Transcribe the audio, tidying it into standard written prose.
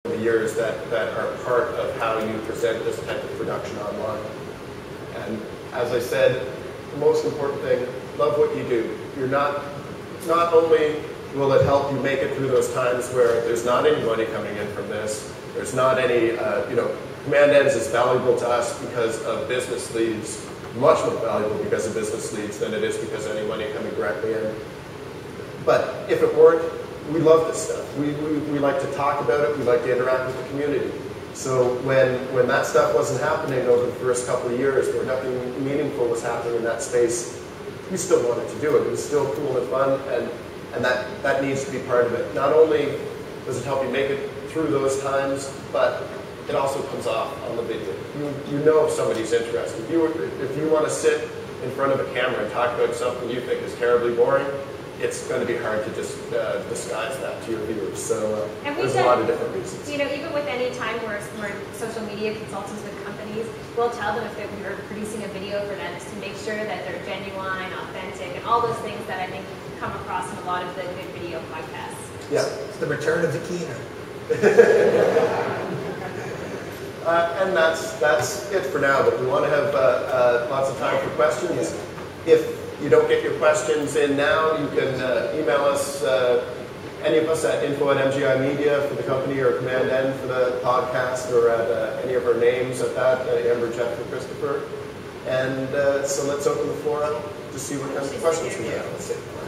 the years that are part of how you present this type of production online. And as I said, the most important thing, love what you do. You're not only will it help you make it through those times where there's not any money coming in from this, there's not any, Command Ends is valuable to us because of business leads, much more valuable because of business leads than it is because of any money coming directly in. But if it weren't, we love this stuff. We like to talk about it, we like to interact with the community. So when that stuff wasn't happening over the first couple of years, where nothing meaningful was happening in that space, we still wanted to do it. It was still cool and fun, and that needs to be part of it. Not only does it help you make it through those times, but it also comes off on the video. You know if somebody's interested. If you want to sit in front of a camera and talk about something you think is terribly boring, it's going to be hard to just disguise that to your viewers. So there's a lot of different reasons. Even with any time we're social media consultants with companies, we'll tell them if we're producing a video for them to make sure that they're genuine, authentic, and all those things that I think come across in a lot of the good video podcasts. Yeah. It's the return of the keener. And that's it for now, but we want to have lots of time for questions. If you don't get your questions in now, you can email us, any of us at info@MGI Media for the company, or Command N for the podcast, or at any of our names at that, Amber, Jeff, and Christopher. And so let's open the floor up to see what kind of questions we have. Let's see.